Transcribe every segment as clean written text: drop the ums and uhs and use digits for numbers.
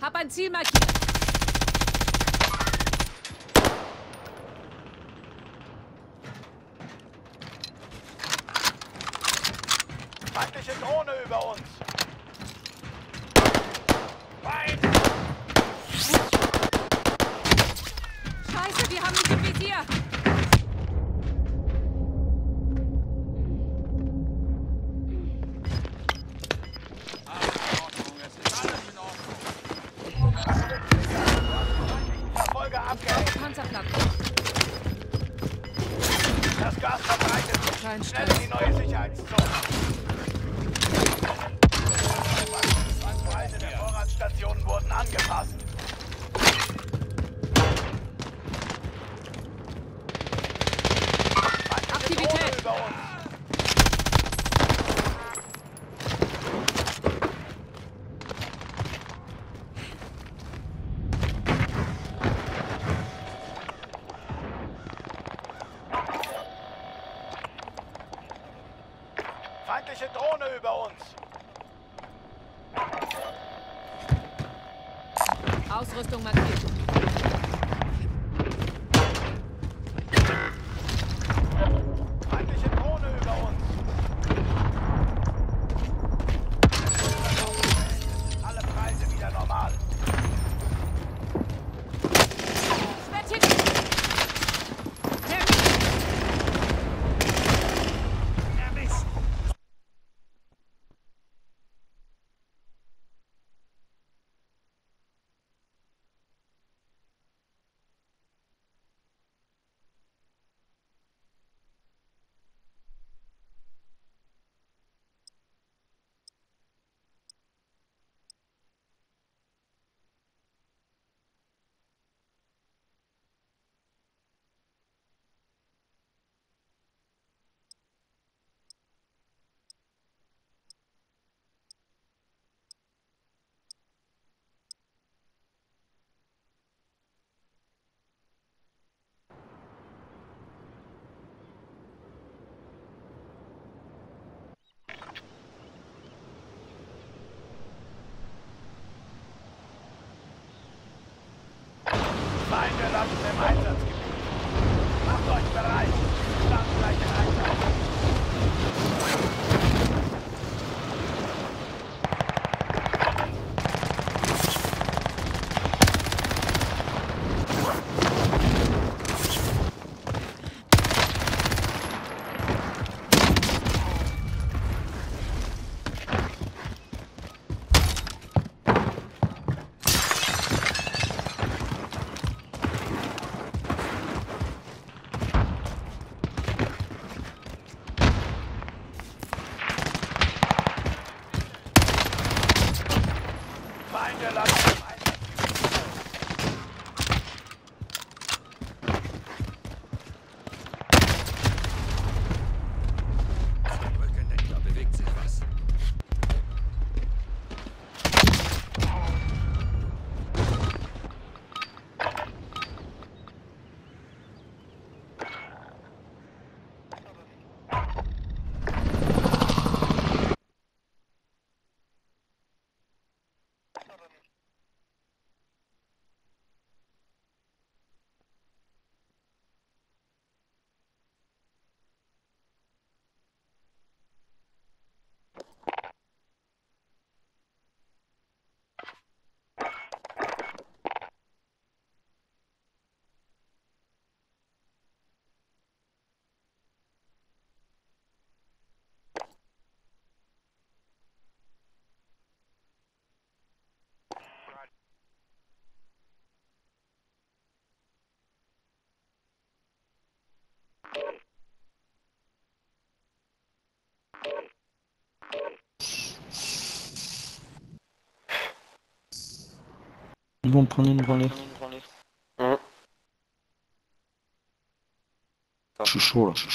Hab ein Ziel markiert. Feindliche Drohne über uns. Feind! Scheiße, wir haben mich im Visier. Verfolger abgehängt. Panzerplatte. Das Gas verbreitet sich. Kein Schnell Stress. in die neue Sicherheitszone. Preise der Vorratsstationen wurden angepasst. Feindliche Drohne über uns. Feindliche Drohne über uns. Ausrüstung markiert. Feindliche Drohne über uns. Alle Preise wieder normal. Schwert hinten. Erwischt. Feinde landen im Einsatzgebiet. Macht euch bereit. Starten gleich in Einsatz. Feinde landen im Rückendeck, da bewegt sich was. Ils vont prendre une branlée. Je suis chaud là.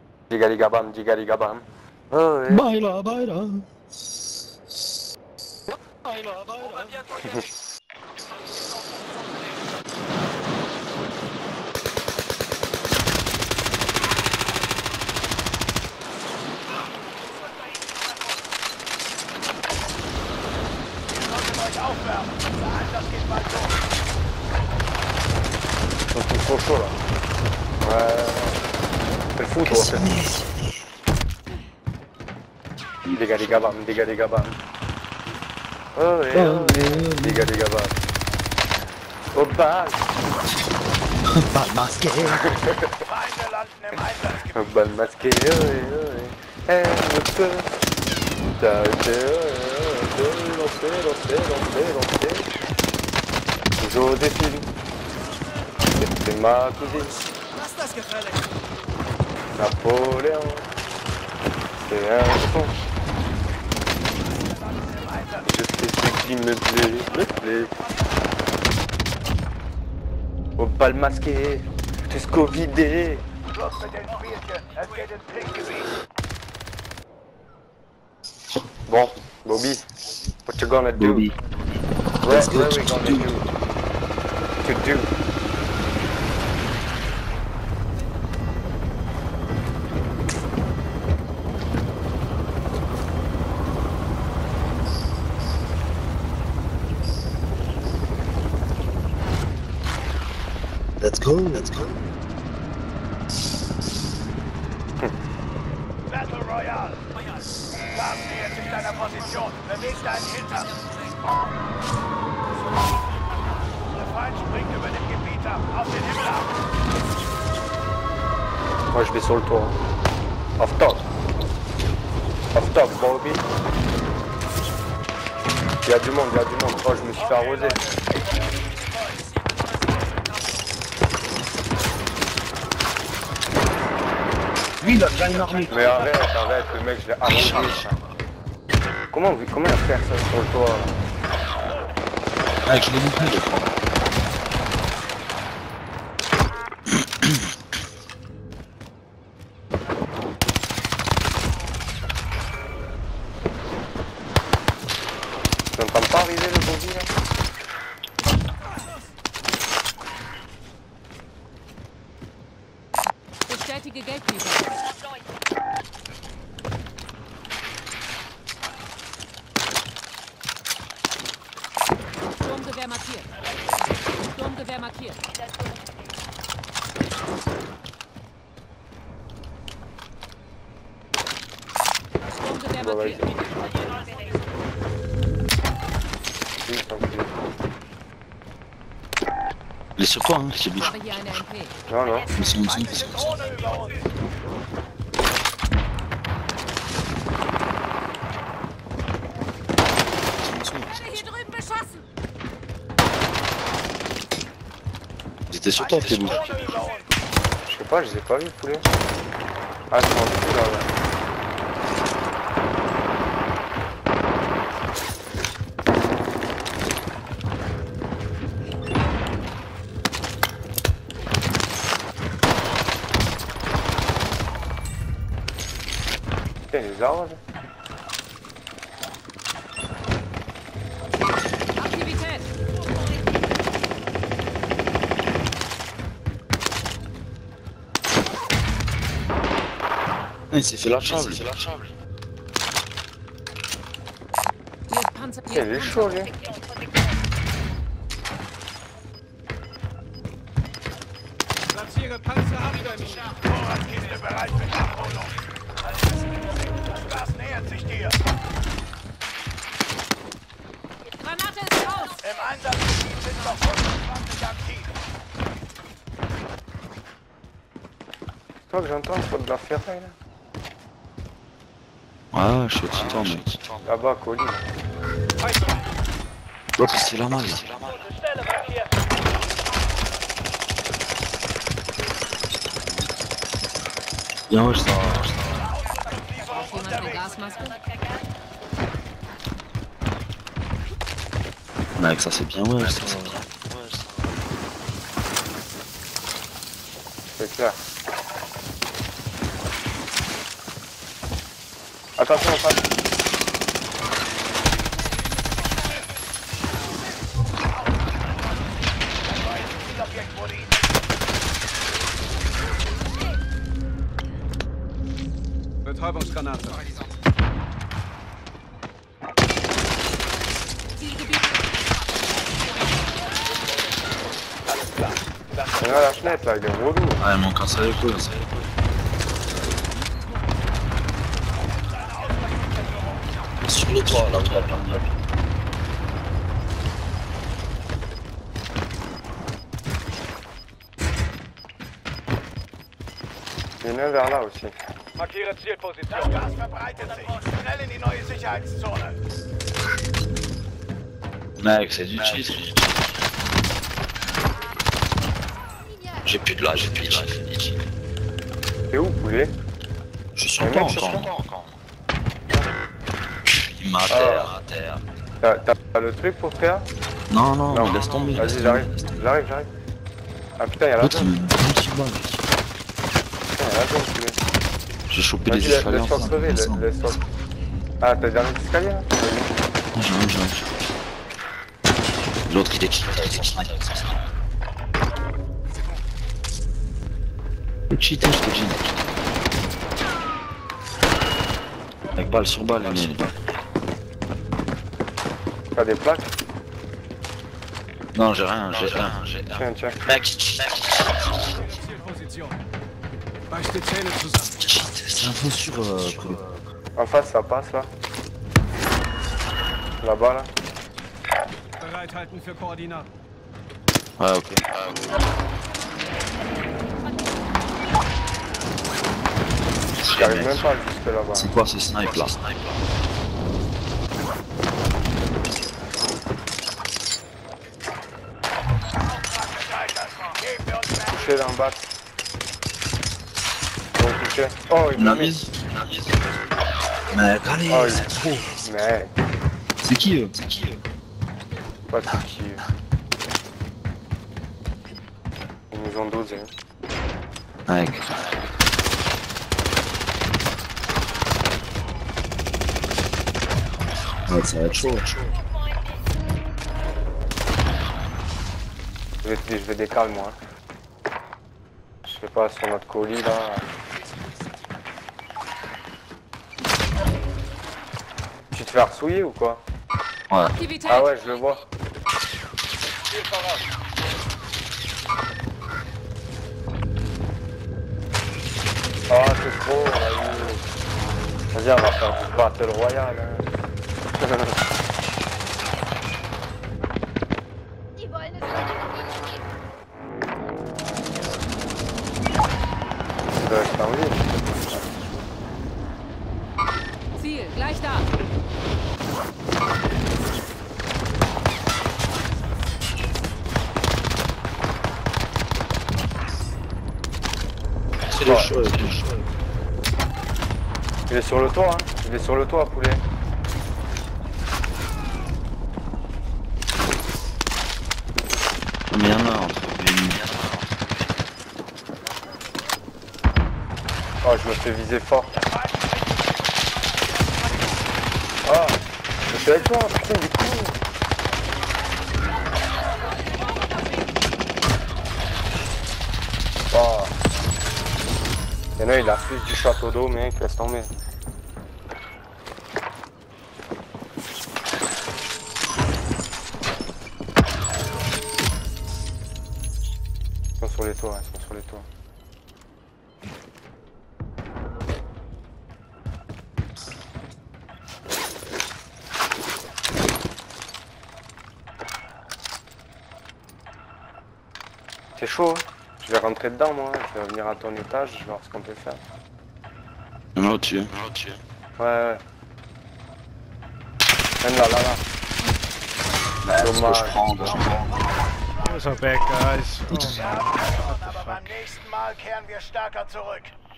Jigarigabam, jigarigabam. Oh, Baila, baila. On va bientôt y aller. Solltet euch aufwärmen. Der Einsatz geht bald los. Ils sont tous trop chauds là. Ouais. C'est le fou toi. Dégâts les gabans, dégâts les gabans. Oh et oh dégâts les gabans. Oh bal. Pas masqué. Feinde landen im Einsatzgebiet. Un bal masqué, oh et elle me peut. T'as été lancer. Joséphine. C'est ma cousine. Was ist das gefällig? Napoléon. C'est un con. Je fais ce qui me plaît. Au bal masqué, tout covidé. Schluss mit den Spielchen. Es geht ins Trinkgebiet. Bon, Bobby, what you gonna do? Bobby. What Let's go we to gonna do. To do. Let's go. Let's go. Battle Royale. Lars nähert sich deiner Position. Beweg deinen Hintern. Der Feind springt über dem Gebiet ab. Auf den Himmel ab. Moi je vais sur le toit. Off top, Bobby. Il y a du monde. Oh, je me suis fait arroser. Lui, il a déjà une armée. Mais arrête, le mec, je l'ai arrosé. Comment il a fait ça sur le toit là? Ah, je l'ai loupé, le con. Tu n'entends pas arriver le Bobby là? Bestätige Geldlieferung. Sturmgewehr markiert. Sturmgewehr markiert. Sturmgewehr Bon, markiert. vas-y. Oui, tranquille. Il est sur toi, hein, c'est Ich habe hier eine MP. Non, non. Ils sont en dessous. Drohne über uns. Hier drüben beschossen. Ils étaient sur toi, tes loups. Drohne über uns. Je sais pas, je les ai pas vus, poulet. Ah, ils sont en dessous là, ouais. Putain, les arbres là. Aktivität. Ah, il s'est fait la chable. Hier ist Panzer. Putain, il est chaud, lui. Platziere Panzerabwehrminen. Vorratskiste bereit für Abholung. Das Gas nähert sich dir. Granate ist raus. Im Einsatzgebiet sind noch 25 aktiv. C'est toi que j'entends, c'est pas de la ferraille là. Ah, je suis au titan, mec. Là-bas, colis. L'autre, c'est la malle. Stelle markiert. Bien, ouais, ça. Braucht jemand eine Gasmaske? Mec, ça c'est bien, ouais, ça c'est bien. C'est clair. Attention, en face. Betäubungsgranate. Zielgebiet. Alles klar. Das Ja, la fenêtre là, il est relou. Ah, il manque un sale coup. Sur le toit, là, là. Il y en a un vers là aussi. markiere Zielposition. Das Gas verbreitet sich. Schnell in die neue Sicherheitszone. Mec, c'est du cheat. J'ai plus de là, j'ai plus de cheat. T'es où, poulet? Je suis en encore. Il m'a à terre. T'as le truc pour faire? Non, non, mais laisse tomber. Vas-y, j'arrive. Ah putain, y'a la L'autre, zone. il me tire balle. Putain, y'a la zone, poulet. J'ai chopé les Vas-y, escaliers. laisse-toi crever, laisse-toi. Ah, t'as dernier escalier là? J'arrive. L'autre, il est cheat. Le cheaté, je te dis. Avec balle sur balle, mais... T'as des plaques? Non, j'ai rien. Tiens. Mec, cheat. Zielposition. Beiß die Zähne zusammen. C'est un faux sur... En face, ça passe là. Là-bas là. Bereithalten für Koordinaten. Ouais, ok. J'arrive même pas jusque là-bas. C'est quoi ces snipes là? Touché d'en bas. Bon, touché. Oh, il m'a mis. Mec, allez, Oh, c'est trop. Mec, C'est qui eux? pas de qui. Ils nous ont dosé. Mec. Ouais, ça va être chaud. Je vais décaler moi. Je sais pas, sur notre colis là. Tu te fais harcouiller ou quoi? Ouais. Aktivität. Ah ouais, je le vois. Ziel voraus. Ah, c'est trop, vas-y. Vas-y, on va faire du battle royal. Hein. Die wollen es Je en ligne. Ziel, gleich da. C'est le chaud. Il est sur le toit, hein. Il est sur le toit, poulet. Mais y'en a entre les... Oh, je me fais viser fort. Ah, je suis avec toi, putain, du coup. Oh. Il y en a, il a plus du château d'eau, mec, laisse tomber. Ils sont sur les toits, ils sont sur les toits. C'est chaud, hein. Je vais rentrer dedans, moi. Je vais venir à ton étage, je vais voir ce qu'on peut faire. Il y en a au-dessus. Ouais. Même là. Dommage. So back, guys. Aber beim nächsten Mal kehren wir stärker zurück.